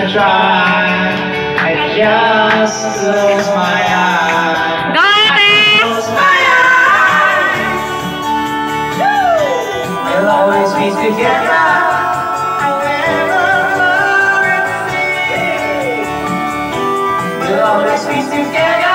try, I just close my eyes. Close my eyes. We'll always be together. We'll always be together.